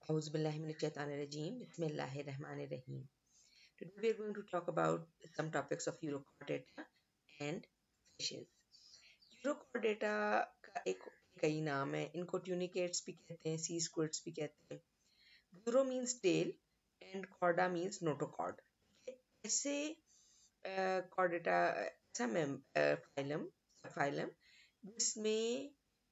Auzubillahiminash-shaytanir-rajim. Bismillahir-rahmanir-rahim. Today we are going to talk about some topics of Eurochordata and fishes. Eurochordata का एक कई नाम है, इनको ट्यूनिकेट्स भी कहते हैं, सी स्क्विड्स भी कहते हैं. Euro means tail and chorda means notochord. ऐसे chordata ऐसा फाइलम जिसमें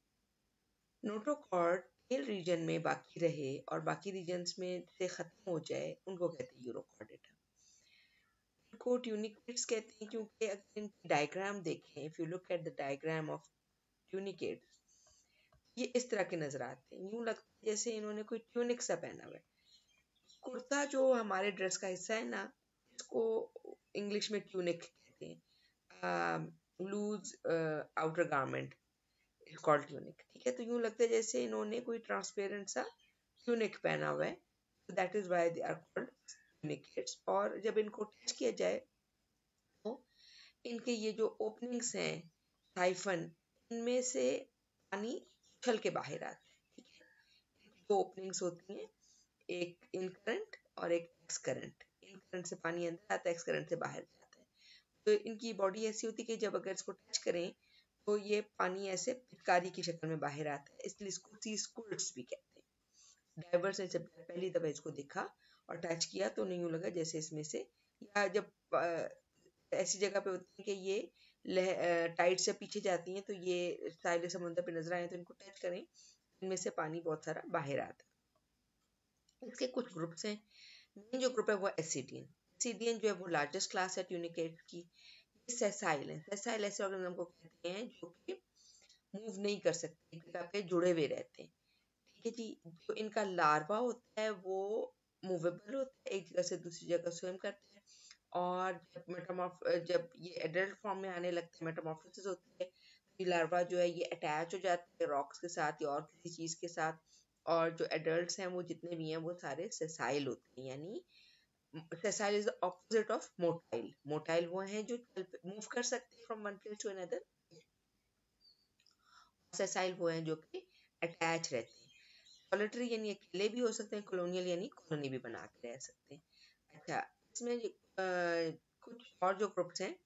नोटोकॉर्ड टेल रीजन में बाकी रहे और बाकी रीजन्स में से खत्म हो जाए, उनको कहते हैं यूरोकॉर्डेटा. इनको ट्यूनिकेट्स कहते हैं क्योंकि अगर इनकी डायग्राम देखें, if you look at the diagram of tunicates, ये इस तरह के नजर आते हैं. यूं लगता है जैसे इन्होंने कोई ट्यूनिक सा पहना हुआ है. कुर्ता जो हमारे ड्रेस का हिस्सा है ना, इसको इंग्लिश में ट्यूनिक कहते हैं. Loose outer garment called tunic. ठीक है, तो यूं लगता है जैसे इन्होंने कोई ट्रांसपेरेंट सा ट्यूनिक पहना हुआ है. That is why they are called tunicates. और जब इनको टच किया जाए तो इनके ये जो ओपनिंग्स हैं, साइफन, इनमें से पानी उछल के बाहर आता है. ठीक है, दो ओपनिंग्स होती हैं, एक इन करंट और एक एक्स करंट. इन करंट से पानी अंदर आता है, एक्स करंट से बाहर जाता है. तो इनकी बॉडी ऐसी होती है कि जब अगर इसको टच करें तो ये पानी ऐसे पिचकारी की शक्ल में बाहर आता है, इसलिए इसको सी स्क्विड्स भी कहते हैं. डाइवर्स ने जब पहली दफा इसको देखा और टच किया तो नहीं यूं लगा जैसे इसमें से, या जब ऐसी जगह पे होती है कि ये टाइड से पीछे जाती हैं तो ये साहिल समुद्र पे नजर आए तो इनको टच करें, इनमें से पानी बहुत सारा बाहर आता है. इसके कुछ ग्रुप्स हैं. मेन जो ग्रुप है वो एसिडियन. एसिडियन जो है वो लार्जेस्ट क्लास है ट्यूनिकेट की. सेसाइल है. सेसाइल ऐसे ऑर्गेनिज्म को कहते हैं जो कि मूव नहीं कर सकते, एक जगह पे जुड़े हुए रहते हैं. ठीक है जी. जो इनका लार्वा होता है वो मूवेबल होता है, एक जगह से दूसरी जगह स्विम करता है. और जब ये एडल्ट फॉर्म में आने लगते हैं, मेटामॉर्फोसिस होती है, तो ये लार्वा जो है ये अटैच हो जाता है रॉक्स के साथ या और किसी चीज के साथ. और जो एडल्ट्स हैं वो जितने भी हैं वो सारे सेसाइल होते हैं. यानी sessile is the opposite of motile. Motile वो हैं जो मूव कर सकते हैं from one place to another. sessile वो हैं जो कि अटैच रहते हैं. सॉलिटरी यानी अकेले भी हो सकते हैं, कॉलोनियल यानी कॉलोनी भी बना के रह सकते हैं. अच्छा, इसमें कुछ और जो ग्रुप्स हैं,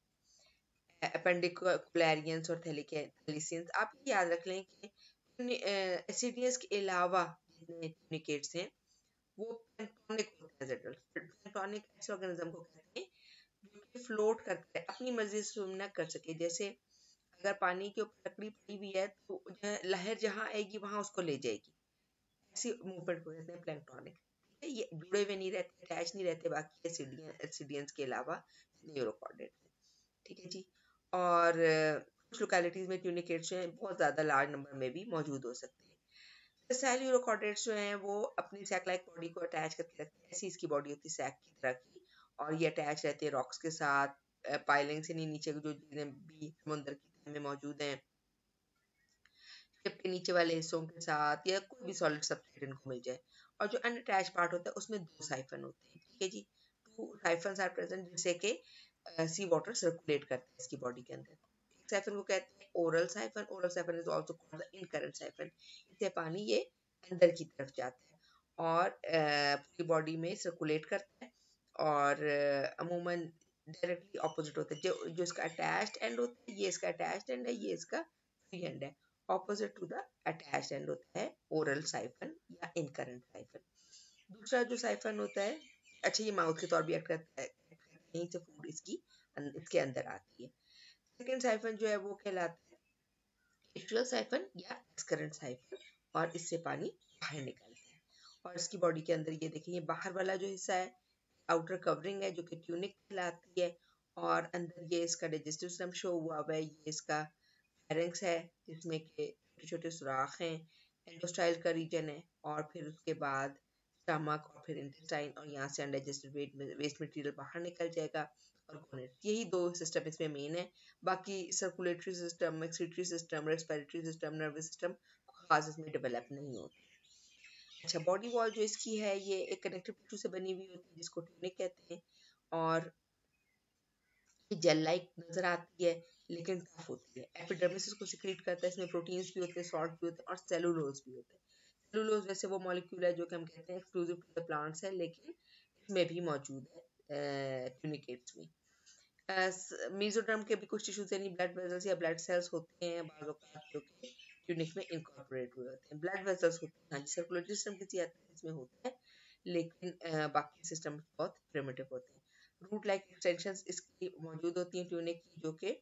अपेंडिकुलरियंस और थैलिसियंस, आप ये याद रख लें कि एसिडियस के अलावा जितने ट्यूनिकेट्स हैं वो पेंटोनिक होते हैं. पेंटोनिक ऐसे ऑर्गेनिज्म को कहते हैं जो कि फ्लोट करते हैं, अपनी मर्जी से स्विम ना कर सके. जैसे अगर पानी के ऊपर लकड़ी पड़ी हुई है तो लहर जहाँ आएगी वहां उसको ले जाएगी. ऐसी मूवमेंट को कहते हैं प्लैंक्टोनिक. ये जुड़े हुए नहीं रहते, अटैच नहीं रहते बाकी एसिडियंस के अलावा न्यूरोकॉर्डेट. ठीक है जी. और कुछ लोकेलिटीज में ट्यूनिकेट्स जो हैं बहुत ज्यादा लार्ज नंबर में भी मौजूद हो सकते हैं. सेसाइल यूरोकॉर्डेट्स जो हैं वो अपनी सैक लाइक बॉडी को अटैच करके रखते हैं. ऐसी इसकी बॉडी होती है सैक की तरह की, और ये अटैच रहते हैं रॉक्स के साथ, पाइलिंग से नहीं नीचे जो चीजें भी समुद्र की तह में मौजूद हैं, शिप के नीचे वाले हिस्सों के साथ, या कोई भी सॉलिड सब्सट्रेट इनको मिल जाए. और जो अनअटैच पार्ट होता है उसमें दो साइफन होते हैं. ठीक है जी. टू साइफन्स आर प्रेजेंट जिससे कि सी वाटर सर्कुलेट करता है इसकी बॉडी के अंदर. एक साइफन को कहते हैं oral siphon. Oral siphon is also called the incurrent siphon. इससे पानी ये अंदर की तरफ जाता है और पूरी बॉडी में सर्कुलेट करता है. और अमूमन डायरेक्टली ऑपोजिट होता है. जो इसका अटैच्ड एंड होता है, ये इसका अटैच्ड एंड है, ये इसका फ्री एंड है. Opposite to the attached end होता है ओरल साइफन या इनकरेंट साइफन. दूसरा जो साइफन होता है, अच्छा ये माउथ के तौर भी एक्ट करता है, यहीं से फूड इसके अंदर आती है. सेकेंड साइफन जो है वो कहलाता है एस्ट्रल साइफन या एक्सकरेंट साइफन, और इससे पानी बाहर निकलता है. और इसकी बॉडी के अंदर ये देखिए, ये बाहर वाला जो हिस्सा है आउटर कवरिंग है जो कि ट्यूनिक कहलाती है, और अंदर ये इसका डाइजेस्टिव सिस्टम शो हुआ हुआ है. ये इसका फेरेंक्स है जिसमें के छोटे छोटे सुराख हैं. एंडोस्टाइल का रीजन है, और फिर उसके बाद स्टमक और फिर इंटेस्टाइन, और यहाँ से अनडाइजेस्टेड वेस्ट मटेरियल बाहर निकल जाएगा. और गोनेट, यही दो सिस्टम इसमें मेन है. बाकी circulatory system, excretory system, respiratory system, nervous system खास इसमें डेवलप नहीं होता. अच्छा, बॉडी वॉल जो इसकी है ये एक कनेक्टिव टिश्यू से बनी हुई होती है जिसको ट्यूनिक कहते हैं. और ये जेल लाइक नजर आती है लेकिन टफ होती है. एपिडर्मिस इसको सिक्रीट करता है. इसमें प्रोटीन्स भी होते हैं, सॉल्ट भी होते हैं और सेलुलोज भी होते हैं. सेलुलोज वैसे वो मॉलिक्यूल है जो कि हम कहते हैं एक्सक्लूसिव टू द प्लांट्स है, लेकिन इसमें भी मौजूद है ट्यूनिकेट्स में। मीजोडर्म के भी कुछ टिश्यूज यानी ब्लड वेसल्स या ब्लड सेल्स होते हैं बाज़ औक़ात जो कि ट्यूनिक में इनकॉर्पोरेट हुए होते हैं। ब्लड वेसल्स होते हैं, हाँ जी, सर्कुलेटरी सिस्टम किसी हद तक इसमें होता है, लेकिन बाकी सिस्टम बहुत प्रिमिटिव होते हैं। रूट लाइक एक्सटेंशंस इसकी मौजूद होती हैं ट्यूनिक की, जो कि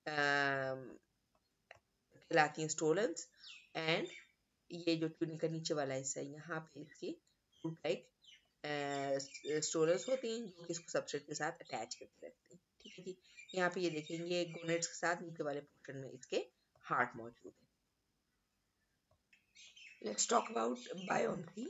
कहलाती हैं स्टोलन्स। एंड ये जो ट्यूनिक का नीचे वाला हिस्सा है, यहाँ पे इसकी रूट लाइक स्टोलन्स होती हैं जो कि इसको सबस्ट्रेट के साथ अटैच करके रखती हैं। ठीक है जी। यहाँ पे ये देखेंगे गोनेट्स के साथ नीचे वाले पोर्शन में इसके हार्ट मौजूद है। Let's talk about buoyancy.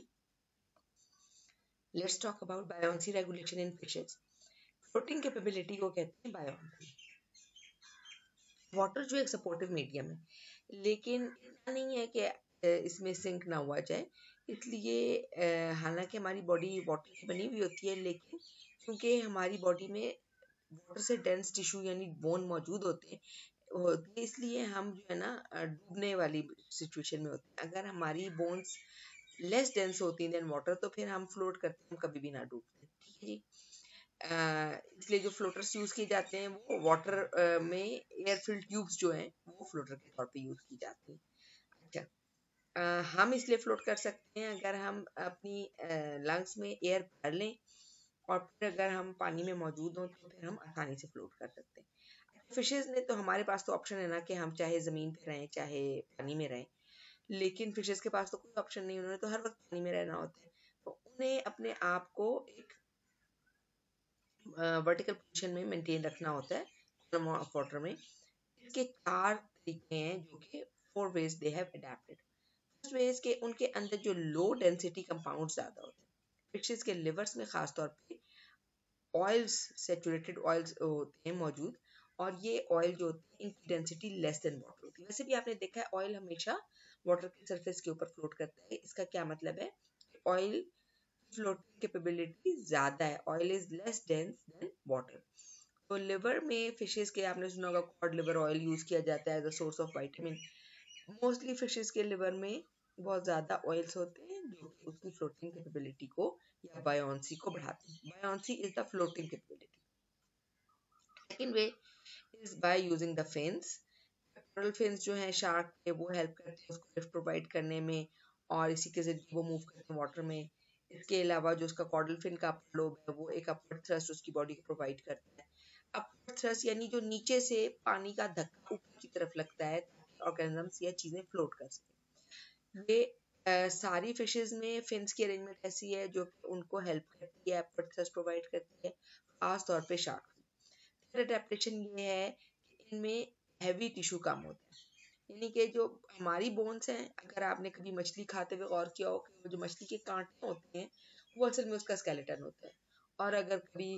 Let's talk about buoyancy regulation in fishes. Floating capability को कहते हैं बायोन्सी। वाटर जो एक सपोर्टिव मीडियम है, लेकिन इतना नहीं है कि इसमें सिंक ना हुआ जाए, इसलिए हालांकि हमारी बॉडी वाटर की बनी हुई होती है, लेकिन क्योंकि हमारी बॉडी में वाटर से डेंस टिश्यू यानी बोन मौजूद होते हैं, इसलिए हम जो है ना डूबने वाली सिचुएशन में होते हैं। अगर हमारी बोन्स लेस डेंस होती हैं देन वाटर, तो फिर हम फ्लोट करते हैं, हम कभी भी ना डूबते। ठीक है जी। इसलिए जो फ्लोटर्स यूज किए जाते हैं वो वाटर में एयर फिल्ड ट्यूब्स जो हैं वो फ्लोटर के तौर पे यूज की जाती हैं। अच्छा, हम इसलिए फ्लोट कर सकते हैं अगर हम अपनी लंग्स में एयर भर लें, और फिर अगर हम पानी में मौजूद हों तो फिर हम आसानी से फ्लोट कर सकते हैं। फिशेज ने तो हमारे पास तो ऑप्शन है ना कि हम चाहे ज़मीन पे रहें चाहे पानी में रहें, लेकिन फिशेज के पास तो कोई ऑप्शन नहीं, उन्होंने तो हर वक्त पानी में रहना होता है। तो उन्हें अपने आप को एक वर्टिकल पोजीशन में मेंटेन रखना होता है कॉलम ऑफ वाटर में। इसके 4 तरीके हैं जो कि 4 ways they have adapted. First ways के उनके अंदर जो लो डेंसिटी कंपाउंड ज़्यादा होते हैं। फिशेज के लिवर्स में खास तौर पे ऑयल्स, सेचुरेटेड ऑयल्स होते हैं मौजूद, और ये ऑयल जो होती है इनकी डेंसिटी लेस देन वाटर होती है। वैसे भी आपने देखा है ऑयल हमेशा वाटर की सरफेस के ऊपर फ्लोट करता है। इसका क्या मतलब है? ऑयल फ्लोटिंग कैपेबिलिटी ज्यादा है, oil is less dense than water. तो लिवर में फिशेस के आपने सुना होगा कॉड लिवर ऑयल यूज किया जाता है as a source of vitamin. Mostly fishes के लिवर में बहुत ज्यादा ऑयल्स होते हैं जो कि उसकी फ्लोटिंग कैपेबिलिटी को या बायोन्सी को बढ़ाते हैं। Buoyancy is the floating capability. Second way is by using the fins. Pectoral fins जो हैं शार्क के, वो हेल्प करते हैं उसको लिफ्ट प्रोवाइड करने में, और इसी के जरिए वो मूव करते हैं वाटर में। इसके अलावा जो उसका कॉर्डल फिन का अपर लोब है वो एक अपवर्ड थ्रस्ट उसकी बॉडी को प्रोवाइड करता है। अपवर्ड थ्रस्ट यानी जो नीचे से पानी का धक्का ऊपर की तरफ लगता है ताकि ऑर्गेनिजम्स या चीजें फ्लोट कर सकें। ये सारी फिशेज में फिन्स की अरेंजमेंट ऐसी है जो कि उनको हेल्प करती है, अपवर्ड थ्रस्ट प्रोवाइड करती है, खास तौर पे शार्क। अडेप्टेशन ये है कि इनमें हैवी टिश्यू कम होता है, यानी कि जो हमारी बोन्स हैं, अगर आपने कभी मछली खाते हुए गौर किया हो कि वो जो मछली के कांटे होते हैं वो असल में उसका स्केलेटन होता है, और अगर कभी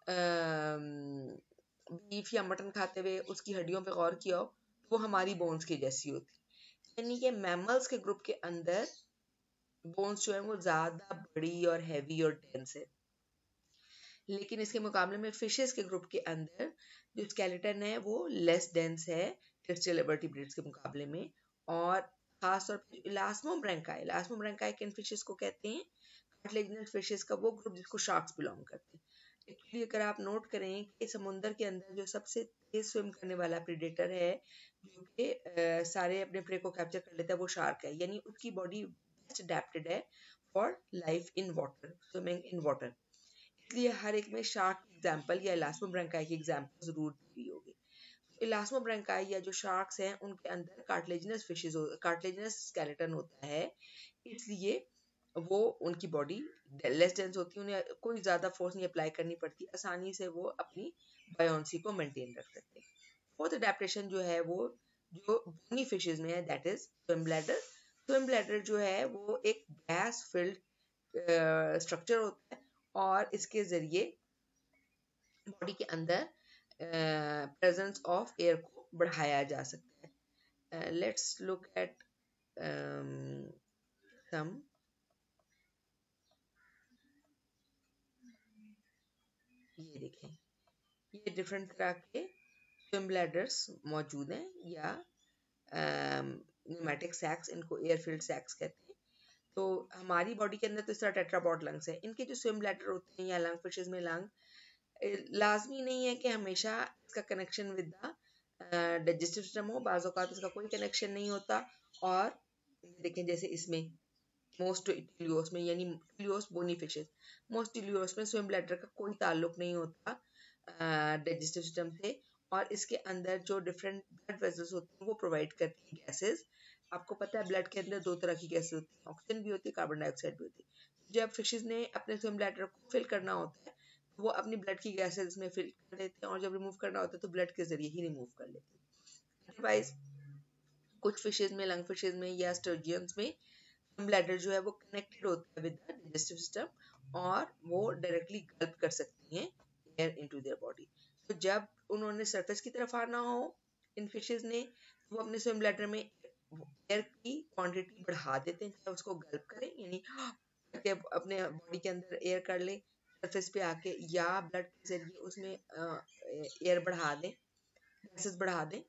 बीफ या मटन खाते हुए उसकी हड्डियों पे गौर किया हो तो वो हमारी बोन्स की जैसी होती है। यानी कि मैमल्स के ग्रुप के अंदर बोन्स जो है वो ज्यादा बड़ी और हैवी और डेंस है, लेकिन इसके मुकाबले में फिशेस के ग्रुप के अंदर जो स्केलेटन है वो लेस डेंस है टेरेस्ट्रियल वर्टिब्रेट्स के मुकाबले में। और खास तौर पर इलास्मोब्रैंकाई, इलास्मोब्रैंकाई किन फिशेस को कहते हैं? कार्टिलेजिनस फिशेस का वो ग्रुप जिसको शार्क्स बिलोंग करते हैं। एक्चुअली अगर आप नोट करें कि समुद्र के अंदर जो सबसे तेज स्विम करने वाला प्रेडेटर है जो कि सारे अपने प्रे को कैप्चर कर लेता है वो शार्क है, यानी उसकी बॉडी बेस्ट अडेप्टेड है for life in water, swimming in water. इसलिए हर एक में शार्क की एग्जाम्पल या इलास्मोब्रैंकाई की एग्जाम्पल जरूर दी होगी। इलास्मोब्रैंकाई या जो शार्क्स हैं उनके अंदर कार्टिलेजिनस फिशेस, कार्टिलेजिनस स्केलेटन होता है, इसलिए वो उनकी बॉडी लेस डेंस होती है, उन्हें कोई ज़्यादा फोर्स नहीं अप्लाई करनी पड़ती, आसानी से वो अपनी बायोन्सी को मेंटेन रख सकते हैं। फोर्थ अडेप्टेशन जो है वो जो बोनी फिशेज में है, that is swim bladder. Swim bladder जो है वो एक गैस फिल्ड स्ट्रक्चर होता है, और इसके जरिए बॉडी के अंदर प्रेजेंस ऑफ एयर को बढ़ाया जा सकता है। लेट्स लुक एट सम, ये देखें, ये डिफरेंट तरह के स्विम ब्लैडर्स मौजूद हैं, या न्यूमेटिक सैक्स, इनको एयर फिल्ड सैक्स कहते हैं। तो हमारी बॉडी के अंदर तो इस तरह टेट्रापॉड लंग्स है, इनके जो स्विम ब्लैडर होते हैं या लंग फिशेज में लंग लाजमी नहीं है कि हमेशा इसका connection with the digestive system हो, बाज़ औक़ात इसका कोई कनेक्शन नहीं होता। और देखें जैसे इसमें मोस्ट टिलियोस में यानी टिलियोस बोनी फिशेस, मोस्ट टिलियोस में स्विम ब्लैडर का कोई ताल्लुक नहीं होता डाइजेस्टिव सिस्टम से, और इसके अंदर जो डिफरेंट ब्लड वेसल्स होते हैं वो प्रोवाइड करती है गैसेस। आपको पता है ब्लड के अंदर दो तरह की गैसेस होती है, ऑक्सीजन भी होती है, कार्बन डाइऑक्साइड भी होती है। जब फिशेस ने अपने स्विम ब्लैडर को फिल करना होता है वो अपनी ब्लड की गैसेस में फिल कर लेते हैं, और जब रिमूव करना होता है तो ब्लड के जरिए ही रिमूव कर लेते हैं। अदरवाइज कुछ फिशेज में, लंग फिशेज में या स्टर्जियंस में ब्लैडर जो है वो कनेक्टेड होता है विद द डाइजेस्टिव सिस्टम और वो डायरेक्टली गल्प कर सकती हैं एयर इनटू देयर बॉडी। तो जब उन्होंने सरफेस की तरफ आना हो इन फिशेज ने, तो वो अपने स्विम ब्लैडर में एयर की क्वांटिटी बढ़ा देते हैं, चाहे उसको गल्प करें यानी कि अपने बॉडी के अंदर एयर कर ले सरफेस पे आके, या ब्लड के जरिए उसमें एयर बढ़ा दें, गैसेस बढ़ा दें।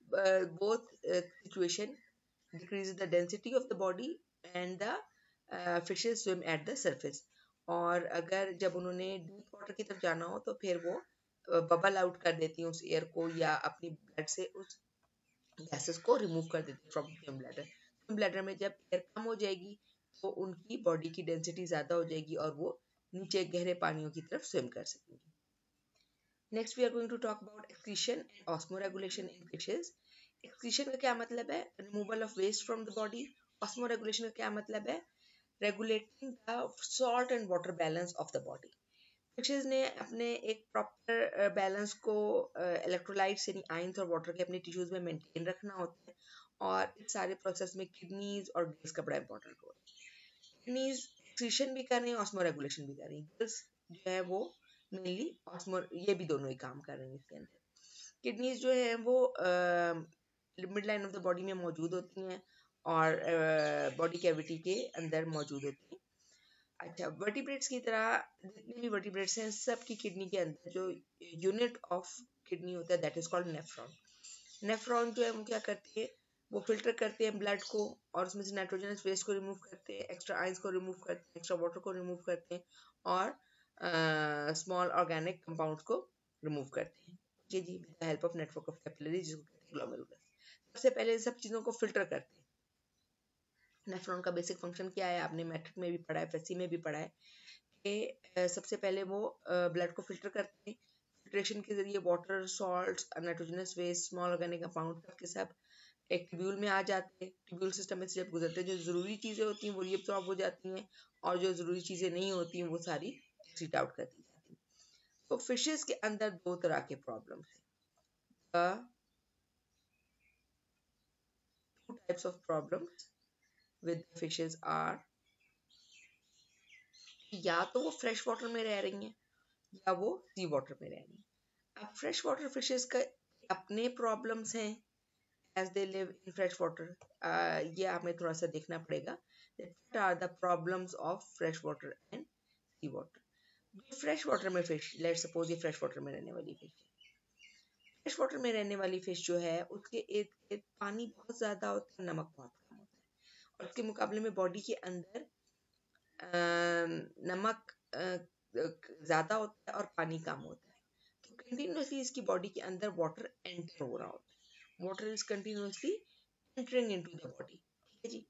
Both situation decreases the density of the body and the fishes swim at the surface। और अगर जब उन्होंने डीप वाटर की तरफ जाना हो तो फिर वो बबल आउट कर देती हैं उस एयर को, या अपनी ब्लड से उस गैसेस को रिमूव कर देती है from swim bladder. Swim bladder में जब एयर कम हो जाएगी तो उनकी बॉडी की डेंसिटी ज़्यादा हो जाएगी और वो नीचे गहरे पानियों की तरफ स्विम कर सकेंगी। Next we are going to talk about excretion and osmoregulation in fishes. Excretion का क्या मतलब है? Removal of waste from the body. Osmoregulation का क्या मतलब है? Regulating the salt and water balance of the body. Fishes ने अपने एक प्रॉपर बैलेंस को इलेक्ट्रोलाइट्स यानी आयंस और वाटर के अपने टिश्यूज में मेंटेन रखना होता है, और इस सारे प्रोसेस में किडनीज और गिल्स का बड़ा इंपॉर्टेंट रोल है। किडनीज एक्सक्रीशन भी कर रही हैं, ऑस्मो रेगुलेशन भी कर रही हैं। गिल्स जो है वो मेनली ऑस्मो, ये भी दोनों ही काम कर रही हैं इसके अंदर। किडनीज जो है वो mid line of the body में मौजूद होती हैं और बॉडी कैविटी के अंदर मौजूद होती हैं। अच्छा, वर्टिब्रेट्स की तरह जितने भी वर्टिब्रेट्स हैं सब की किडनी के अंदर जो यूनिट ऑफ किडनी होता है that is called nephron. Nephron जो है वो क्या करती है? वो फिल्टर करते हैं ब्लड को और उसमें से नाइट्रोजनस वेस्ट को रिमूव करते हैं, एक्स्ट्रा आयंस को रिमूव करते हैं, एक्स्ट्रा वाटर को रिमूव करते हैं, और स्मॉल ऑर्गेनिक कंपाउंड्स को रिमूव करते हैं। जी जी, with the help of network of capillaries जिसको कहते हैं ग्लोमेरुलस। सबसे पहले इन सब चीज़ों को फिल्टर करते हैं। नेफ्रॉन का बेसिक फंक्शन क्या है? आपने मैट्रिक में भी पढ़ा है, फेसी में भी पढ़ा है कि सबसे पहले वो ब्लड को फिल्टर करते हैं। फिल्ट्रेशन के जरिए water, salts, nitrogenous waste, small organic compound सब के सब एक ट्यूब्यूल में आ जाते हैं। ट्यूब्यूल सिस्टम में से जब गुजरते हैं जो ज़रूरी चीज़ें होती हैं वो रीअब्सॉर्ब हो जाती हैं, और जो ज़रूरी चीज़ें नहीं होती हैं वो सारी एक्सीट आउट कर दी जाती हैं। तो फिशेस के अंदर दो तरह के प्रॉब्लम्स हैं। Two types of problems with fishes are, या तो वो फ्रेश वाटर में रह रही हैं या वो सी वाटर में रह रही हैं। अब फ्रेश वाटर फिशेस का अपने प्रॉब्लम्स हैं as they live in fresh water, ये हमें थोड़ा सा देखना पड़ेगा that what are the problems of fresh water and sea water। जो फ्रेश वाटर में फिश, लेट्स सपोज ये फ्रेश वाटर में रहने वाली फिश है, फ्रेश वाटर में रहने वाली फिश जो है उसके इर्द गिर्द पानी बहुत ज्यादा होता है, नमक बहुत कम होता है, और उसके मुकाबले में बॉडी के अंदर नमक ज्यादा होता है और पानी कम होता है। तो कंटिन्यूसली इसकी बॉडी के अंदर वाटर एंटर हो रहा होता है, water is continuously entering into the body, ठीक है जी,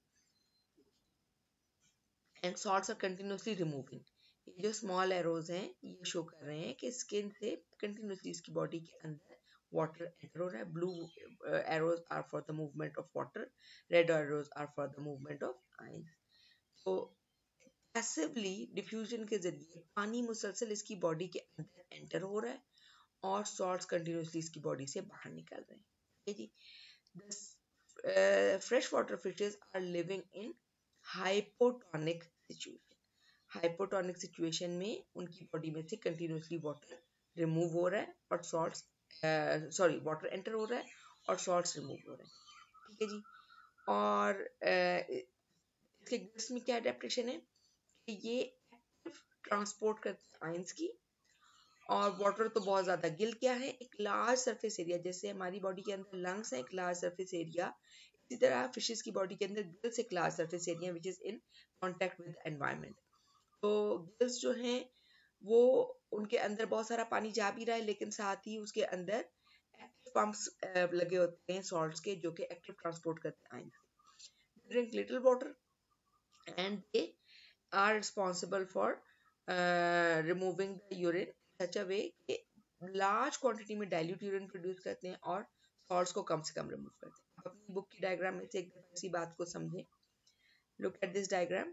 and salts are continuously removing. ये जो स्मॉल एरोज हैं ये शो कर रहे हैं कि स्किन से कंटिन्यूसली इसकी बॉडी के अंदर वाटर एंटर हो रहा है। Blue arrows are for the movement of water, red arrows are for the movement of ions. तो पैसिवली डिफ्यूजन के जरिए पानी मुसलसल इसकी बॉडी के अंदर एंटर हो रहा है और सॉल्ट्स कंटिन्यूसली इसकी बॉडी से बाहर निकल रहे हैं, ठीक है जी। Fresh water fishes are living in hypotonic situation. Hypotonic situation में उनकी बॉडी में से कंटिन्यूसली वाटर रिमूव हो रहा है और सॉल्ट्स वाटर एंटर हो रहा है और सॉल्ट्स रिमूव हो रहे हैं, ठीक है जी। और इसके गिल्स में क्या अडेप्टेशन है कि ये ट्रांसपोर्ट करते हैं आयंस की, और वाटर तो बहुत ज्यादा। गिल क्या है? एक लार्ज सरफेस एरिया, जैसे हमारी बॉडी के अंदर लंग्स है, एक लार्ज सरफेस एरिया, इसी तरह फिशेस की बॉडी के अंदर गिल्स एक large surface area which is in contact with environment. तो गिल्स जो हैं वो उनके अंदर बहुत सारा पानी जा भी रहा है, लेकिन साथ ही उसके अंदर एक्टिव पंप्स लगे होते हैं सॉल्ट्स के, जो कि एक्टिव ट्रांसपोर्ट करते हैं। Drink little water and they are responsible for removing the urine such a way कि large quantity में dilute urine produce करते हैं और salts को कम से कम remove करते हैं। आप अपनी बुक की डायग्राम में से एक दफा इसी बात को समझें। Look at this diagram.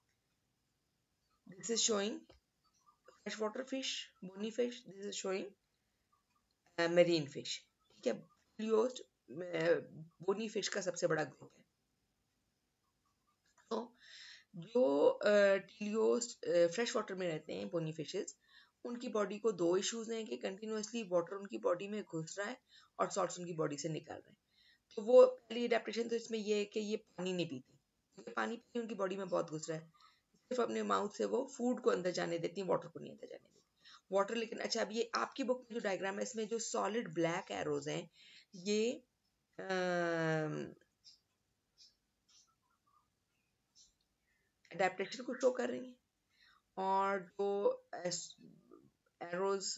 This is showing freshwater fish, bony fish. This is showing marine fish. ठीक है, Teleost bony fish का सबसे बड़ा ग्रुप है। तो जो टीलियोस फ्रेश वाटर में रहते हैं बोनी फिशेस, उनकी बॉडी को दो इश्यूज हैं कि कंटिन्यूअसली वाटर उनकी बॉडी में घुस रहा है और सॉल्ट्स उनकी बॉडी से निकल रहे हैं। तो वो पहली एडेप्टेशन तो इसमें ये है कि ये पानी नहीं पीती, क्योंकि पानी पी उनकी बॉडी में बहुत घुस रहा है, सिर्फ अपने माउथ से वो फूड को अंदर जाने देती हैं, वाटर को नहीं अंदर जाने देती। वाटर लेकिन अच्छा, अब ये आपकी बुक में जो डायग्राम है इसमें जो सॉलिड ब्लैक एरोज हैं ये एडेप्टेशन को शो कर रही हैं, और जो एरोज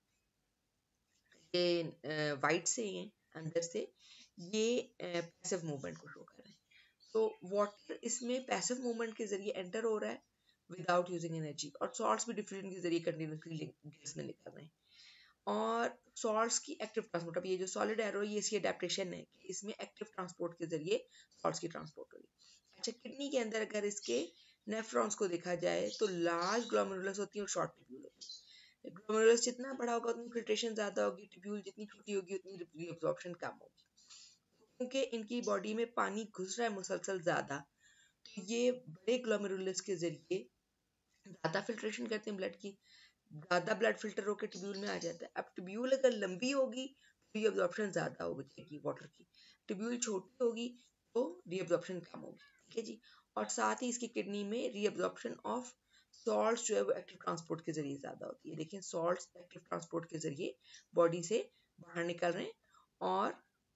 ये वाइट से हैं अंदर से, ये पैसिव मूवमेंट को शो कर रहे हैं। तो वाटर इसमें पैसिव मूवमेंट के जरिए एंटर हो रहा है विदाउट यूजिंग एनर्जी, और सॉल्ट्स भी डिफ्यूजन के जरिए कंटिन्यूसली गैस में निकल रहे हैं। और सॉल्ट्स की एक्टिव ट्रांसपोर्ट, अब ये जो सॉलिड एरो है ये इसकी एडेप्टेशन है कि इसमें एक्टिव ट्रांसपोर्ट के जरिए सॉल्ट्स की ट्रांसपोर्ट हो रही है। अच्छा, किडनी के अंदर अगर इसके नेफ्रॉन्स को देखा जाए तो लार्ज ग्लोमेरुलस होती है और शॉर्ट ट्यूब्यूल होती है। ग्लोमेरुलस जितना बड़ा होगा उतनी फिल्ट्रेशन ज्यादा होगी, ट्यूब्यूल जितनी छोटी होगी उतनी रीअब्जॉर्प्शन कम होगी। क्योंकि इनकी बॉडी में पानी घुस रहा है मुसलसल ज्यादा, तो ये बड़े ग्लोमेरुलस के जरिए ज्यादा फिल्ट्रेशन करते हैं ब्लड की, ज्यादा ब्लड फिल्टर होकर ट्यूब्यूल में आ जाता है। अब ट्यूब्यूल अगर लंबी होगी तो रीअब्जॉर्प्शन ज्यादा होगी वाटर की, ट्यूब्यूल छोटी होगी तो रीअब्जॉर्प्शन कम होगी। ठीक है जी। और साथ ही इसकी किडनी में रीअब्जॉर्प्शन ऑफ सॉल्ट्स जो है वो एक्टिव ट्रांसपोर्ट के जरिए ज्यादा होती है। देखिए सॉल्ट्स एक्टिव ट्रांसपोर्ट के जरिए बॉडी से बाहर निकल रहे हैं, और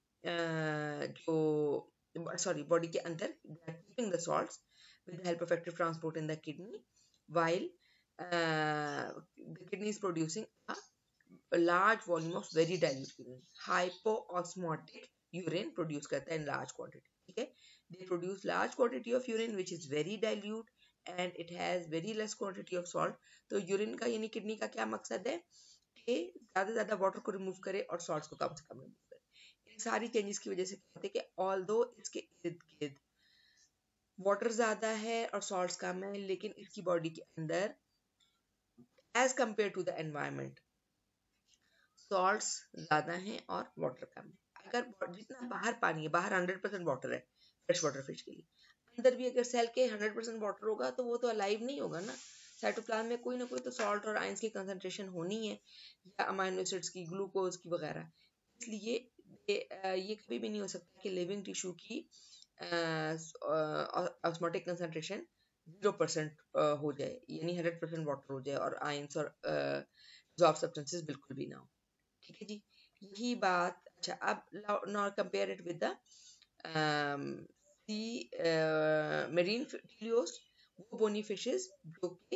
जो सॉरी बॉडी के अंदर keeping the salts with the help of active transport in the kidney, while the kidney is producing a large volume of very dilute urine. Hypoosmotic urine produce करता है in large quantity. ठीक है, they produce large quantity of urine which is very dilute and it has very less quantity of salt. तो urine का यानी kidney का क्या मकसद है कि ज्यादा से ज्यादा वाटर को रिमूव करे और सॉल्ट्स को कम से कम रिमूव करे। इन सारी चेंजेस की वजह से कहते हैं कि ऑल्दो इसके इर्द गिर्द वाटर ज्यादा है और सॉल्ट्स कम है, लेकिन इसकी बॉडी के अंदर as compare to the environment salts ज्यादा हैं और वाटर कम है। अगर जितना बाहर पानी है, बाहर 100% वाटर है फ्रेश वाटर फिश के लिए, अंदर भी अगर सेल के 100% वाटर होगा तो वो तो अलाइव नहीं होगा ना। साइटोप्लाज्म में कोई ना कोई तो सॉल्ट और आयंस की कंसंट्रेशन होनी है, या अमाइनो एसिड्स की, ग्लूकोज की वगैरह। इसलिए ये कभी भी नहीं हो सकता कि लिविंग टिश्यू की ऑस्मोटिक कंसंट्रेशन 0% हो जाए, यानी 100% वाटर हो जाए और आयंस और डिसॉल्व्ड सब्सटेंसेस बिल्कुल भी ना हो। ठीक है जी, यही बात। अच्छा, अब now compare it with the sea marine teleosts, वो बोनी फिशेस जो कि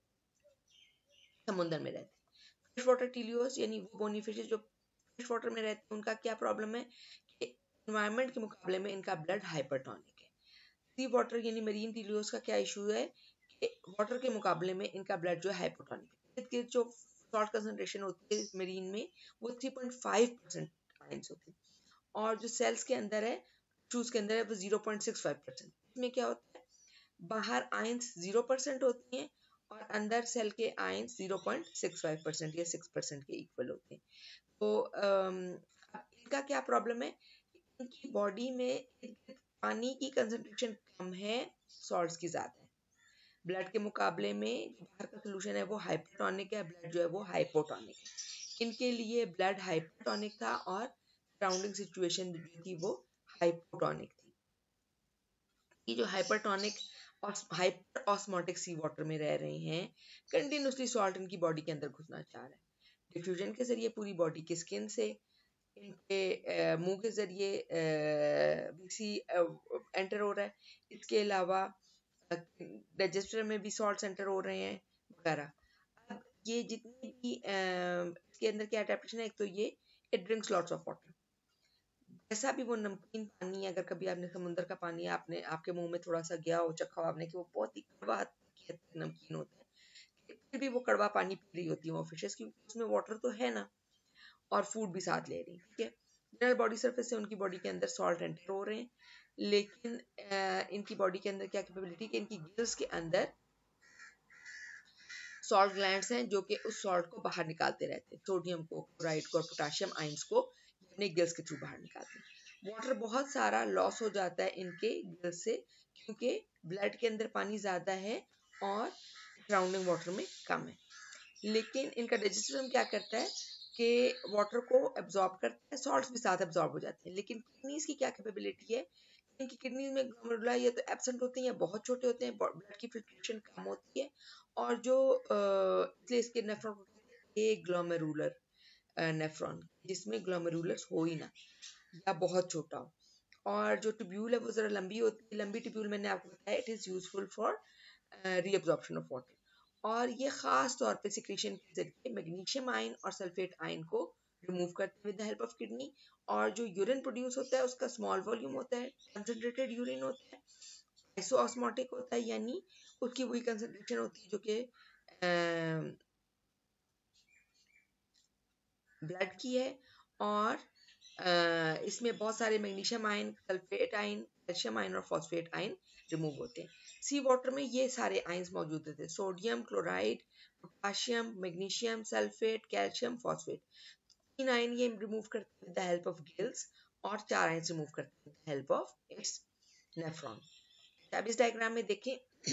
समुद्र में रहते हैं। फ्रेश वाटर टीलियोस यानी वो बोनी फिशेस जो फ्रेश वाटर में रहते हैं, उनका क्या प्रॉब्लम है कि एनवायरनमेंट के मुकाबले में इनका ब्लड हाइपरटोनिक है। सी वाटर यानी मरीन टीलियोस का क्या इशू है कि वाटर के मुकाबले में इनका ब्लड जो है हाइपरटोनिक है। जो सॉल्ट कंसंट्रेशन होती है मरीन में वो 3.5% आयंस होती है, और जो सेल्स के अंदर है, टिश्यूज के अंदर है, वो 0.65%। इसमें क्या होता है, बाहर आयंस 0% होती हैं और अंदर सेल के आयंस 0.65% या 6% के इक्वल होते हैं। तो इनका क्या प्रॉब्लम है, इनकी बॉडी में पानी की कंसंट्रेशन कम है, सॉल्ट्स की ज्यादा है। ब्लड के मुकाबले में जो बाहर का सोल्यूशन है वो हाइपरटोनिक है, ब्लड जो है वो हाइपोटोनिक है। इनके लिए ब्लड हाइपरटोनिक था और सराउंडिंग सिचुएशन जो थी वो हाइपोटोनिक थी। ये जो हाइपरटोनिक और हाइपर ऑस्मोटिक सी वाटर में रह रहे हैं, कंटिन्यूसली सॉल्ट इनकी बॉडी के अंदर घुसना चाह रहा है, डिफ्यूजन के जरिए पूरी बॉडी की स्किन से, इनके मुंह के जरिए BC एंटर हो रहा है। इसके अलावा डाइजेस्टर में भी सॉल्ट एंटर हो रहे हैं वगैरह। अब ये जितने भी इसके अंदर क्या अडेप्टेशन है, एक तो ये it drinks lots of water. जैसा भी वो नमकीन पानी, अगर कभी आपने समुद्र का पानी आपने आपके मुंह में थोड़ा सा गया हो, चखा हो आपने कि वो बहुत ही कड़वा नमकीन होता है, फिर भी वो कड़वा पानी पी रही होती है वो फिशेस, क्योंकि उसमें वाटर तो है ना और फूड भी साथ ले रही है। ठीक है, जनरल बॉडी सरफेस से उनकी बॉडी के अंदर सॉल्ट एंटर हो रहे हैं, लेकिन इनकी बॉडी के अंदर क्या कैपेबिलिटी कि इनकी गिल्स के अंदर सॉल्ट ग्लैंड्स हैं जो कि उस सॉल्ट को बाहर निकालते रहते हैं, सोडियम को, क्लोराइड को और पोटाशियम आइंस को अपने गिल्स के थ्रू बाहर निकालते हैं। वाटर बहुत सारा लॉस हो जाता है इनके गिल्स से, क्योंकि ब्लड के अंदर पानी ज़्यादा है और सराउंडिंग वाटर में कम है। लेकिन इनका डाइजेस्टिव सिस्टम क्या करता है कि वाटर को एब्जॉर्ब करता है, सॉल्ट्स भी साथ एब्जॉर्ब हो जाते हैं। लेकिन किडनीज की क्या कैपेबिलिटी है, इनकी किडनीज में ग्लोमेरुला या तो एब्सेंट होते हैं या बहुत छोटे होते हैं, ब्लड की फिल्ट्रेशन कम होती है, और जो इसलिए इसके नेफ्रॉन को कहते हैं ग्लोमेरुलर नेफ्रॉन, जिसमें ग्लोमेरुलस हो ही ना या बहुत छोटा हो। और जो ट्यूब्यूल है वो जरा लंबी होती है, लंबी ट्यूब्यूल मैंने आपको बताया it is useful for reabsorption of water, और ये खास तौर पे सिक्रीशन के जरिए मैग्नीशियम आयन और सल्फेट आयन को रिमूव करते हैं with the help of kidney. और जो यूरिन प्रोड्यूस होता है उसका स्मॉल वॉल्यूम होता है, कंसंट्रेटेड यूरिन होता है, आइसोऑस्मोटिक होता है, यानी उसकी वही कंसंट्रेशन होती है जो कि ब्लड की है। और इसमें बहुत सारे magnesium ion, sulphate ion, calcium ion और फॉस्फेट आयन रिमूव होते हैं। सी वाटर में ये सारे आयंस मौजूद होते हैं, sodium, chloride, potassium, magnesium, sulphate, calcium, phosphate. 3 ion ये रिमूव करते हैं with the help of gills, और 4 आयन रिमूव करते हैं with the help of its nephron. अब इस डायग्राम में देखें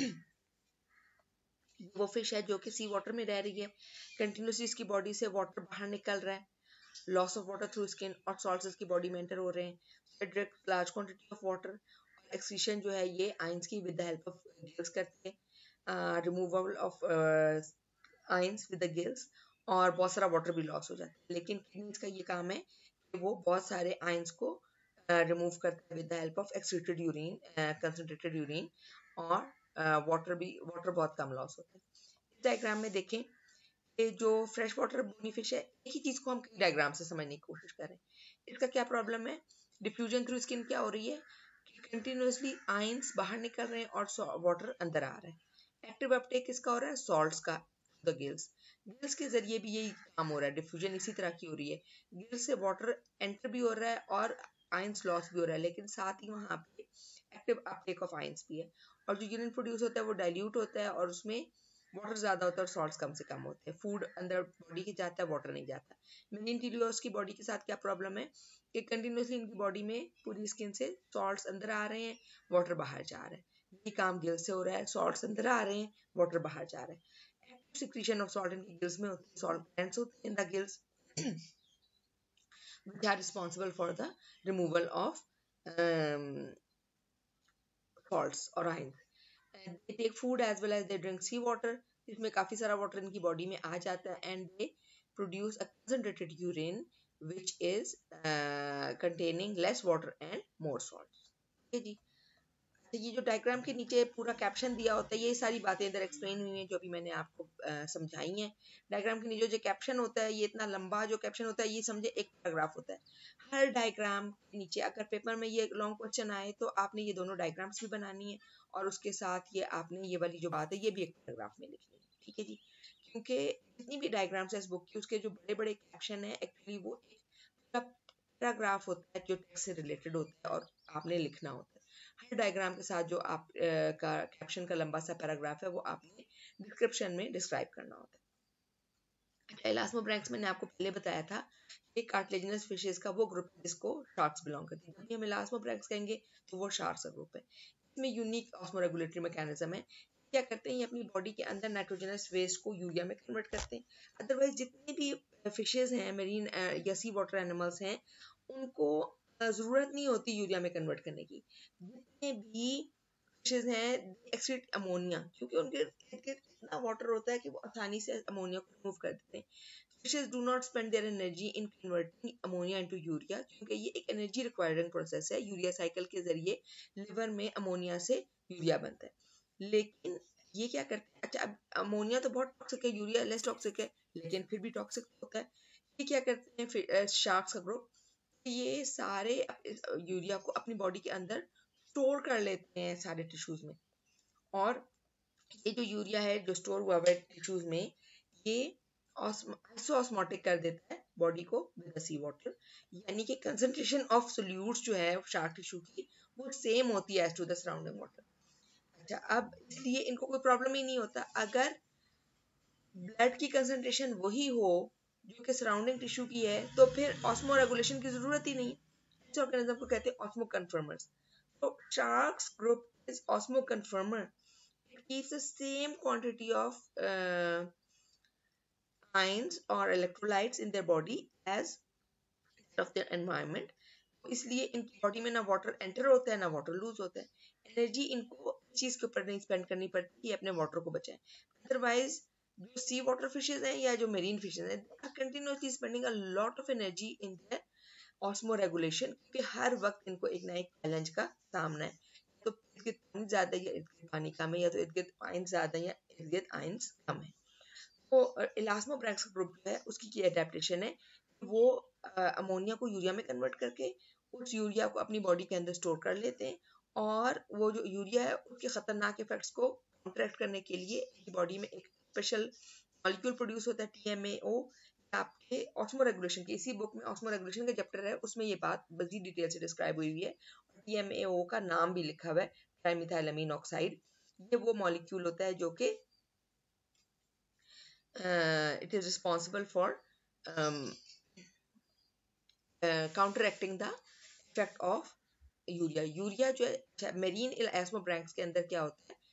वो फिश है जो कि सी वाटर में रह रही है, कंटिन्यूसली इसकी बॉडी से वाटर बाहर निकल रहा है, loss of water through skin और सॉल्ट्स इसकी बॉडी में एंटर हो रहे हैं, direct large quantity of water, और एक्सक्रीशन जो है ये आयंस की with the help of gills करते हैं, removal of ions with the gills, और बहुत सारा वाटर भी लॉस हो जाता है। लेकिन किडनीज का ये काम है कि वो बहुत सारे आयंस को रिमूव करते हैं with the help of excreted urine, concentrated urine, और वाटर बहुत कम लॉस होता है। इस डायग्राम में देखें कि जो फ्रेश वाटर बोनी फिश है, एक ही चीज को हम कई डायग्राम से समझने की कोशिश करें। इसका क्या प्रॉब्लम है, डिफ्यूजन थ्रू स्किन क्या हो रही है कि कंटिन्यूसली आयंस बाहर निकल रहे हैं और वाटर अंदर आ रहा है। एक्टिव अपटेक किसका हो रहा है, सॉल्ट्स का, द गिल्स। गिल्स के जरिए भी यही काम हो रहा है, डिफ्यूजन इसी तरह की हो रही है, गिल्स से वाटर एंटर भी हो रहा है और आयंस लॉस भी हो रहा है, लेकिन साथ ही वहां पे एक्टिव अपटेक ऑफ आयंस भी है, और जो यूरिन प्रोड्यूस होता है वो डाइल्यूट होता है और उसमें वाटर ज्यादा होता है और सॉल्ट्स कम से कम होते हैं। फूड अंदर बॉडी के जाता है, वाटर नहीं जाता। मेनिन टीलियोस की बॉडी के साथ क्या प्रॉब्लम है कि कंटिन्यूसली इनकी बॉडी में पूरी स्किन से सॉल्ट्स अंदर आ रहे हैं, वाटर बाहर जा रहा है। यही काम गिल से हो रहा है, सॉल्ट्स अंदर आ रहे हैं, वाटर बाहर जा रहा है। एक्टिव सिक्रीशन ऑफ सॉल्ट इनकी गिल्स में होती है, सॉल्ट ग्लैंड्स होते हैं in the gills which are responsible for the removal of salts or ions. And they take food as well as they drink sea water, इसमें काफी सारा water इनकी बॉडी में आ जाता है, and they produce a concentrated urine which is containing less water and more salts. ठीक है जी। ये जो डायग्राम के नीचे पूरा कैप्शन दिया होता है, ये सारी बातें इधर एक्सप्लेन हुई हैं जो भी मैंने आपको समझाई हैं। डायग्राम के नीचे जो कैप्शन होता है, ये इतना लंबा जो कैप्शन होता है, ये समझे एक पैराग्राफ होता है। हर डायग्राम के नीचे अगर पेपर में ये लॉन्ग क्वेश्चन आए तो आपने ये दोनों डायग्राम्स भी बनानी है, और उसके साथ ये आपने ये वाली जो बात है ये भी एक पैराग्राफ में लिखनी है। ठीक है जी, क्योंकि जितनी भी डायग्राम्स है इस बुक की, उसके जो बड़े बड़े कैप्शन है एक्चुअली वो एक पैराग्राफ होता है जो टेक्स्ट से रिलेटेड होता है और आपने लिखना होता है। हर डायग्राम के साथ जो आप का कैप्शन का लंबा सा पैराग्राफ है वो आपने डिस्क्रिप्शन में डिस्क्राइब करना होता है। इलास्मोब्रैंक्स मैंने आपको पहले बताया था, ये कार्टिलेजिनस फिशेस का वो ग्रुप है जिसको शार्क्स बिलोंग करती है। जब भी हम इलास्मोब्रैंक्स कहेंगे तो वो शार्क्स का ग्रुप है। इसमें यूनिक ऑस्मोरेगुलेटरी मैकेनिज्म है। क्या करते हैं, ये अपनी बॉडी के अंदर नाइट्रोजनस वेस्ट को यूरिया में कन्वर्ट करते हैं। अदरवाइज जितने भी फिशेज हैं, मेरीन या सी वाटर एनिमल्स हैं, उनको जरूरत नहीं होती यूरिया में कन्वर्ट करने की। जितने भी फिशेज हैं एक्सक्रीट अमोनिया, क्योंकि उनके इतना वाटर होता है कि वो आसानी से अमोनिया को रिमूव कर देते हैं। Fishes do not spend their energy in converting ammonia into urea, क्योंकि ये एक एनर्जी रिक्वायरिंग प्रोसेस है। यूरिया साइकिल के जरिए लिवर में अमोनिया से यूरिया बनता है। लेकिन ये क्या करते हैं, अच्छा अब अमोनिया तो बहुत टॉक्सिक है, यूरिया लेस टॉक्सिक है, लेकिन फिर भी टॉक्सिक होता है। ये क्या करते हैं फिर शार्क्स का ग्रुप, ये सारे यूरिया को अपनी बॉडी के अंदर स्टोर कर लेते हैं सारे टिश्यूज में। और ये जो यूरिया है जो स्टोर हुआ है टिश्यूज में, ये आइसोऑस्मोटिक कर देता है बॉडी को विद सी वाटर, यानी कि कंसंट्रेशन ऑफ सोल्यूट्स जो है शार्क टिश्यू की वो सेम होती है as to the surrounding water. अच्छा अब इसलिए इनको कोई प्रॉब्लम ही नहीं होता। अगर ब्लड की कंसंट्रेशन वही हो जो कि सराउंडिंग टिश्यू की है, तो फिर ऑस्मो रेगुलेशन की जरूरत ही नहीं। ऐसे ऑर्गेनिज्म को कहते हैं ऑस्मो कन्फर्मर्स। तो sharks group is osmoconformer. It keeps the same quantity of ions or electrolytes in their body as of their environment. इसलिए इनकी बॉडी में ना वाटर एंटर होता है ना वाटर लूज होता है। एनर्जी इनको इस चीज के ऊपर नहीं स्पेंड करनी पड़ती कि अपने वाटर को बचाएं। अदरवाइज जो सी वाटर फिशेज हैं या जो मेरीन फिशेज हैं, they are continuously spending a lot of energy in their osmoregulation, क्योंकि हर वक्त इनको एक ना एक चैलेंज का सामना है। तो इर्द गिर्द पानी ज्यादा है या इर्द गिर्द पानी कम है, या तो इर्द गिर्द आयंस ज्यादा है या इर्द गिर्द आयंस कम है। तो इलास्मोब्रैंक्स ग्रुप जो है उसकी क्या एडेप्टेशन है, वो अमोनिया को यूरिया में कन्वर्ट करके उस यूरिया को अपनी बॉडी के अंदर स्टोर कर लेते हैं, और वो जो यूरिया है उसके खतरनाक इफेक्ट्स को काउंटरैक्ट करने के लिए बॉडी में एक स्पेशल मॉलिक्यूल प्रोड्यूस होता है TMAO। आपके ऑस्मो रेगुलेशन की इसी बुक में ऑस्मो रेगुलेशन का चैप्टर है, उसमें ये बात मजीद डिटेल से डिस्क्राइब हुई है। TMAO का नाम भी लिखा हुआ है, ट्राइमिथाइलअमीन ऑक्साइड। ये वो मॉलिक्यूल होता है जो कि it is responsible for um, counteracting the effect of urea. Urea जो है मेरीन एस्मोब्रैंक्स के अंदर क्या होता है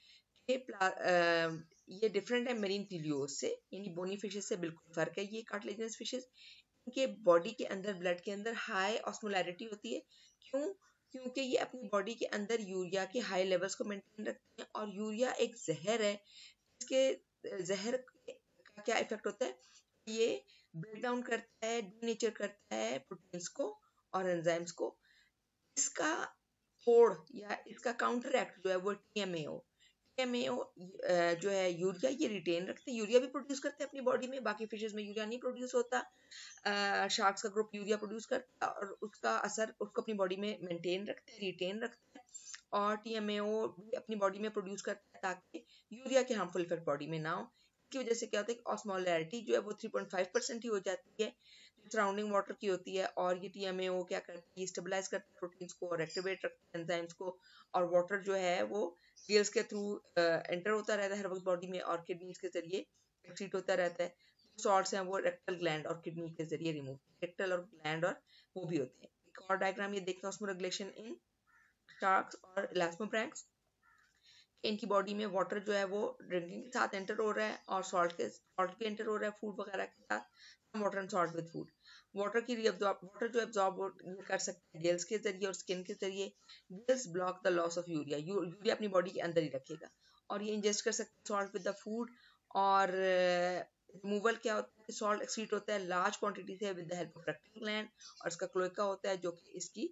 कि ये डिफरेंट है मेरीन टिलियोस से, यानी बोनी फिशेस से बिल्कुल फर्क है। ये कार्टिलेजिनस फिशेस, इनके बॉडी के अंदर ब्लड के अंदर हाई ऑस्मोलैरिटी होती है। क्यों? क्योंकि ये अपनी बॉडी के अंदर यूरिया के हाई लेवल्स को मेंटेन रखते हैं, और यूरिया एक जहर है। इसके जहर का क्या इफेक्ट होता है, ये ब्रेक डाउन करता है, डीनेचर करता है प्रोटीन्स को और एंजाइम्स को। इसका तोड़ या इसका काउंटर एक्ट जो है वो TMAO। TMAO जो है यूरिया ये रिटेन रखते हैं, यूरिया भी प्रोड्यूस करते हैं अपनी बॉडी में, बाकी फिशेज में यूरिया नहीं प्रोड्यूस होता। शार्क्स का ग्रुप यूरिया प्रोड्यूस करता है और उसका असर उसको अपनी बॉडी में मेंटेन रखता है, रिटेन रखता है। और TMAO भी अपनी बॉडी में प्रोड्यूस करता है ताकि यूरिया के हार्मफुल इफेक्ट बॉडी में ना हो। इसकी वजह से क्या होता है कि ऑस्मोलैरिटी जो है वो 3.5% ही हो जाती है सराउंडिंग वाटर की होती है। और ये TMAO क्या करती है, स्टेबलाइज करता है प्रोटीन्स को और एक्टिवेट रखता है एंजाइम्स को। और वाटर जो है वो गिल्स के थ्रू एंटर होता रहता है हर वक्त बॉडी में, और किडनीज के जरिए एक्सीट होता रहता है। सॉल्ट्स हैं वो रेक्टल ग्लैंड और किडनी के जरिए रिमूव, रेक्टल और ग्लैंड और वो भी होते हैं। एक और डायग्राम ये देखते हैं ऑस्मो रेगुलेशन इन शार्क्स और इलास्मोब्रैंक्स। इनकी बॉडी में वाटर जो है वो ड्रिंकिंग के साथ एंटर हो रहा है, और सॉल्ट भी एंटर हो रहा है फूड वगैरह के साथ। Water and salt with food. Water जो एब्जॉर्ब कर सकते हैं गिल्स के जरिए और स्किन के जरिए। Gills block the loss of urea, urea अपनी बॉडी के अंदर ही रखेगा, और ये इंजेस्ट कर सकते हैं सॉल्ट विद द फूड। और रिमूवल क्या होता है, सॉल्ट एक्सीट होता है लार्ज क्वांटिटी से with the help of rectal gland, और इसका क्लोएका होता है जो कि इसकी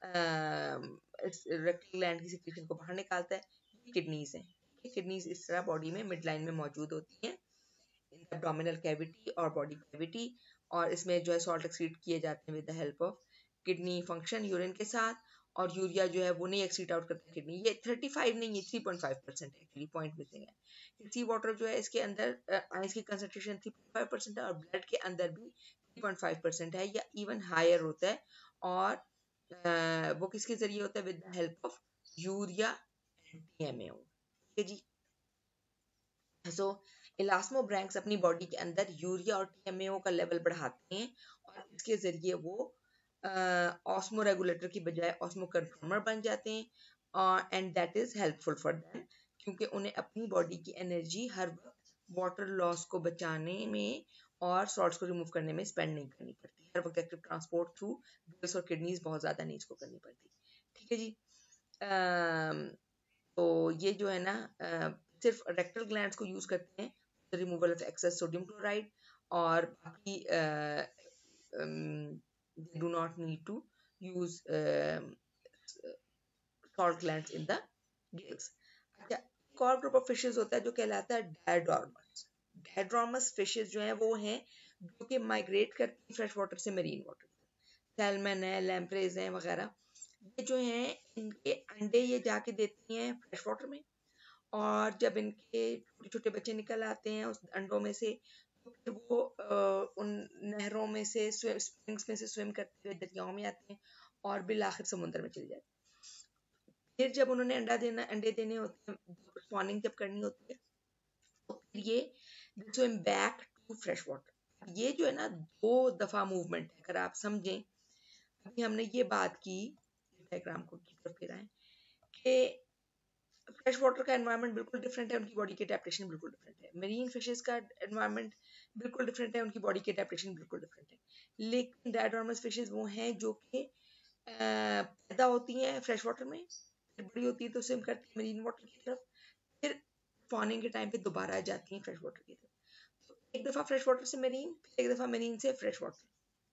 रेक्टल ग्लैंड की सिक्रीशन को बाहर निकालता है। किडनीज हैं, किडनीज इस तरह बॉडी में मिड लाइन में मौजूद होती हैं, इन एब्डोमिनल कैविटी और बॉडी कैविटी। और इसमें जो है सॉल्ट एक्सीट किए जाते हैं with the help of kidney function urine के साथ। और यूरिया जो है वो नहीं एक्सीट आउट करता किडनी, ये 35 नहीं, ये 3.5% एक्चुअली पॉइंट मिसिंग है। सी वाटर जो है इसके अंदर आयंस की कंसंट्रेशन 3.5% है, और ब्लड के अंदर भी 3.5% है या इवन हायर होता है। और वो किसके जरिए होता है, with the help of urea and TMAO। ठीक है जी। सो इलास्मोब्रैंक्स अपनी बॉडी के अंदर यूरिया और TMAO का लेवल बढ़ाते हैं, और इसके जरिए वो ऑस्मो रेगुलेटर की बजाय ऑस्मो कन्फर्मर बन जाते हैं। And that is helpful for them, क्योंकि उन्हें अपनी बॉडी की एनर्जी हर वक्त वाटर लॉस को बचाने में और सॉल्ट्स को रिमूव करने में स्पेंड नहीं करनी पड़ती। हर वक्त एक्टिव ट्रांसपोर्ट थ्रू गिल्स और किडनीज बहुत ज्यादा नहीं इसको करनी पड़ती। ठीक है जी। तो ये जो है ना सिर्फ रेक्टल ग्लैंड्स को यूज करते हैं removal of excess sodium chloride, और बाकी they do not need to use salt glands in the gills. अच्छा, एक और ग्रुप ऑफ फिशेज होता है जो कहलाता है डायड्रोमस। डायड्रोमस फिशेज जो हैं वो हैं जो कि माइग्रेट करती हैं फ्रेश वाटर से मरीन वाटर, सैल्मन है, लैम्प्रेज हैं वगैरह। ये जो हैं इनके अंडे ये जाके देती हैं फ्रेश वाटर में, और जब इनके छोटे छोटे बच्चे निकल आते हैं उस अंडों में से, तो फिर वो उन नहरों में से स्प्रिंग्स में से स्विम करते हुए दरियाओं में आते हैं और बिल आखिर समुद्र में चले जाते हैं। फिर जब उन्होंने अंडे देने होते हैं, स्पॉनिंग जब करनी होती है, तो फिर ये swim back to fresh water. ये जो है ना 2 दफा मूवमेंट है, अगर आप समझें। अभी हमने ये बात की, डायग्राम को की तरफ फिर आए कि फ्रेश वाटर का एनवायरनमेंट बिल्कुल डिफरेंट है, उनकी बॉडी की एडेप्टेशन बिल्कुल डिफरेंट है। मरीन फिशेस का एनवायरनमेंट बिल्कुल डिफरेंट है, उनकी बॉडी की एडेप्टेशन बिल्कुल डिफरेंट है। लेकिन डायड्रोमस फिशेस वो हैं जो कि पैदा होती हैं फ्रेश वाटर में, फिर बड़ी होती है तो स्विम करती है मरीन वाटर की तरफ, फिर स्पॉनिंग के टाइम पे दोबारा आ जाती हैं फ्रेश वाटर की तरफ। तो एक दफा फ्रेश वाटर से मरीन, फिर एक दफा मरीन से फ्रेश वाटर।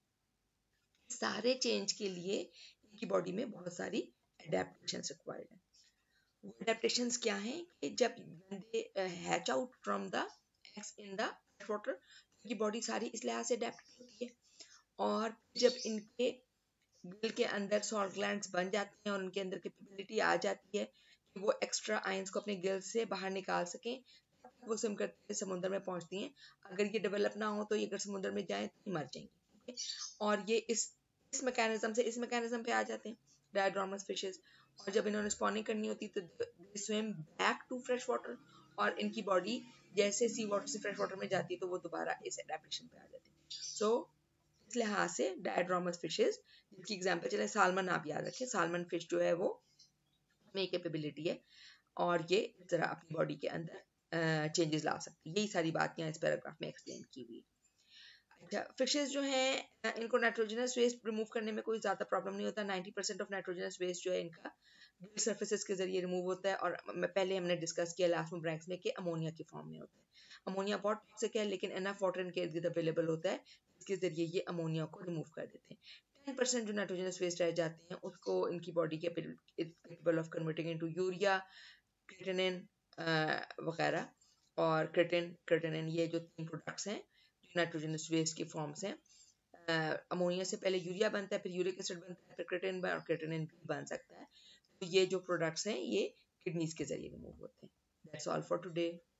सारे चेंज के लिए इनकी बॉडी में बहुत सारी एडेप्टेशन रिक्वायर्ड है। वो एडेप्टेशंस क्या हैं कि जब they hatch out from the eggs in the fresh water, इनकी बॉडी सारी इस लिहाज से अडेप्ट होती है, और जब इनके गिल के अंदर सॉल्ट ग्लैंड्स बन जाते हैं और उनके अंदर कैपेबिलिटी आ जाती है कि वो एक्स्ट्रा आयंस को अपने गिल से बाहर निकाल सकें, वो स्विम करते हुए समुद्र में पहुंचती हैं। अगर ये डेवलप ना हो तो ये अगर समुद्र में जाएं तो मर जाएंगी। और ये इस मैकेनिज्म पे आ जाते हैं डायड्रोमस फिशेस। और जब इन्होंने स्पॉनिंग करनी होती तो swim back to fresh water, और इनकी बॉडी जैसे सी वाटर से फ्रेश वाटर में जाती है तो वो दोबारा इस एडेप्टेशन पे आ जाती है। सो इस लिहाज से डायड्रोमस फिशेस, जिसकी एग्जांपल चले सालमन, आप याद रखें सालमन फिश जो है वो में कैपेबिलिटी है और ये इस तरह अपनी बॉडी के अंदर चेंजेस ला सकती है। यही सारी बात यहाँ इस पैराग्राफ में एक्सप्लेन की हुई है। अच्छा, फिशेस जो हैं इनको नाइट्रोजनस वेस्ट रिमूव करने में कोई ज़्यादा प्रॉब्लम नहीं होता। 90% ऑफ नाइट्रोजनस वेस्ट जो है इनका गिल सर्फेसिस के जरिए रिमूव होता है, और पहले हमने डिस्कस किया लास्ट में ब्रैंक्स में कि अमोनिया की फॉर्म में होता है। अमोनिया बहुत टॉक्सिक है, लेकिन एनफ वाटर इनके इर्द गिर्द अवेलेबल होता है, जिसके जरिए ये अमोनिया को रिमूव कर देते हैं। 10% जो नाइट्रोजनस वेस्ट रह जाते हैं उसको इनकी body capable of converting into urea, creatinine वगैरह, और क्रिएटिनिन, ये जो 3 प्रोडक्ट्स हैं नाइट्रोजनस वेस्ट की फॉर्म्स हैं। अमोनिया से पहले यूरिया बनता है, फिर यूरिक एसिड बनता है, फिर क्रिएटिनिन और क्रिएटिनिन भी बन सकता है। तो ये जो प्रोडक्ट्स हैं ये किडनीज के जरिए रिमूव होते हैं। That's all for today.